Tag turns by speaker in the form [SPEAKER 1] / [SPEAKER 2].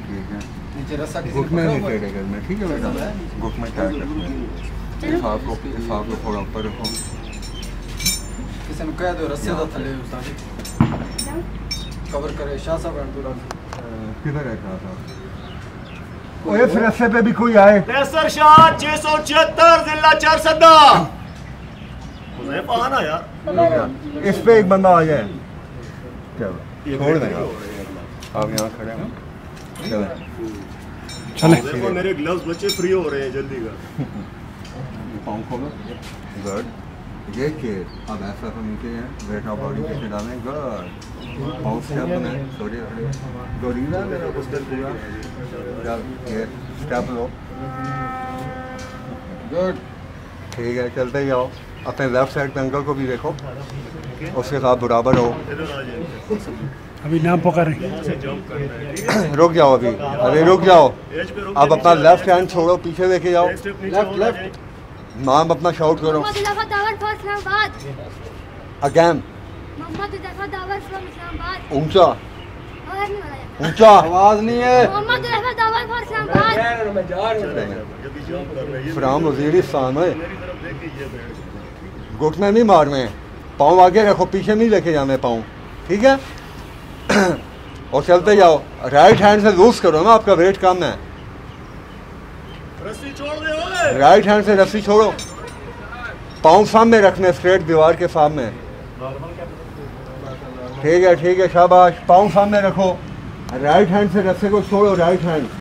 [SPEAKER 1] ठीक है,
[SPEAKER 2] नीचे रस्सा
[SPEAKER 1] घुटने नहीं टेढ़े करने, ठीक है बेटा, घुटने टाइट रखने, हिसाब को थोड़ा ऊपर रखो।
[SPEAKER 2] किसी ने कह दो रस्से दा थले उस्ताद कवर करे शाह साहब पूरा
[SPEAKER 1] किधर है शाह साहब?
[SPEAKER 3] ओए इस रस्से पे भी कोई आए।
[SPEAKER 4] कैसर शाह 676 जिला 4 मुझे पाना यार,
[SPEAKER 3] इस पे एक बंदा आ जाए।
[SPEAKER 1] चलो छोड़ दें आप यहाँ खड़े हैं,
[SPEAKER 3] चले
[SPEAKER 4] देखो मेरे ग्लव्स बच्चे फ्री हो रहे हैं जल्दी का।
[SPEAKER 1] पाँव खोलो, गुड, ये चेयर अब ऐसा तो नीचे है, वेट ऑफ बॉडी पीछे डालें, गुड, पाँव स्टेप बनाए, सॉरी गोरीला मेरा पुस्तक पूरा, ये स्टेप लो, गुड, ठीक है, चलते ही आओ। अपने लेफ्ट साइड पे अंकल को भी देखो, उसके साथ बराबर हो।
[SPEAKER 3] अभी नाम पुकारें।
[SPEAKER 1] रुक जाओ अभी, अरे रुक जाओ, अब अपना लेफ्ट हैंड छोड़ो, पीछे लेके जाओ, लेफ्ट लेफ्ट, नाम अपना शाउट करो अगेन, ऊंचा ऊंचा, आवाज नहीं है। फराम वजीरिस्तान है, घुटने नहीं मारने, पाँव आगे रखो, पीछे नहीं लेके जाने पाँव, ठीक है। और चलते जाओ, राइट हैंड से लूज करो ना, आपका वेट कम है,
[SPEAKER 4] रस्सी छोड़ दे,
[SPEAKER 1] राइट हैंड से रस्सी छोड़ो, पाँव सामने रखने, स्ट्रेट दीवार के सामने, ठीक है शाबाश, पाँव सामने रखो, राइट हैंड से रस्से को छोड़ो, राइट हैंड